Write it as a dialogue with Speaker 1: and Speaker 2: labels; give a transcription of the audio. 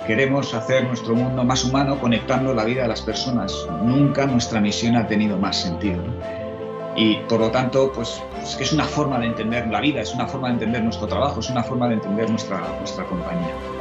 Speaker 1: queremos hacer nuestro mundo más humano conectando la vida de las personas. Nunca nuestra misión ha tenido más sentido, ¿no? Y por lo tanto, pues es que es una forma de entender la vida, es una forma de entender nuestro trabajo, es una forma de entender nuestra compañía.